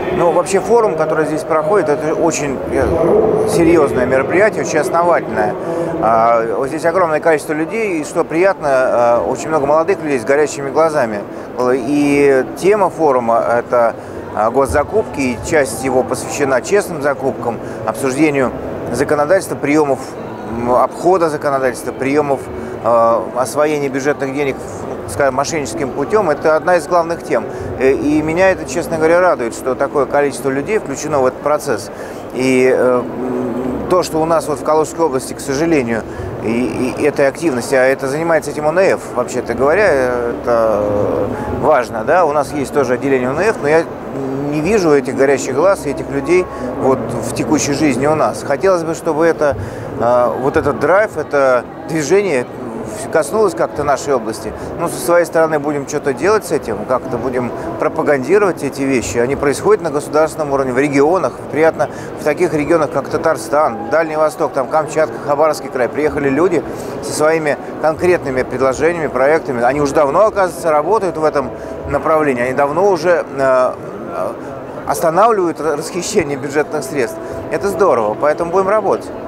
Ну, вообще форум, который здесь проходит, это очень серьезное мероприятие, очень основательное. Вот здесь огромное количество людей, и что приятно, очень много молодых людей с горящими глазами. И тема форума – это госзакупки, и часть его посвящена честным закупкам, обсуждению законодательства, приемов обхода законодательства, приемов освоения бюджетных денег, скажем, мошенническим путем. Это одна из главных тем. И меня это, честно говоря, радует, что такое количество людей включено в этот процесс. И то, что у нас вот в Калужской области, к сожалению, и этой активности, а это занимается этим ОНФ, вообще-то говоря, это важно, да, у нас есть тоже отделение ОНФ, но я не вижу этих горящих глаз и этих людей вот в текущей жизни у нас. Хотелось бы, чтобы это, вот этот драйв, это движение коснулось как-то нашей области. Ну, со своей стороны будем что-то делать с этим, как-то будем пропагандировать эти вещи. Они происходят на государственном уровне, в регионах. Приятно, в таких регионах, как Татарстан, Дальний Восток, там Камчатка, Хабаровский край, приехали люди со своими конкретными предложениями, проектами. Они уже давно, оказывается, работают в этом направлении. Они давно уже останавливают расхищение бюджетных средств. Это здорово, поэтому будем работать.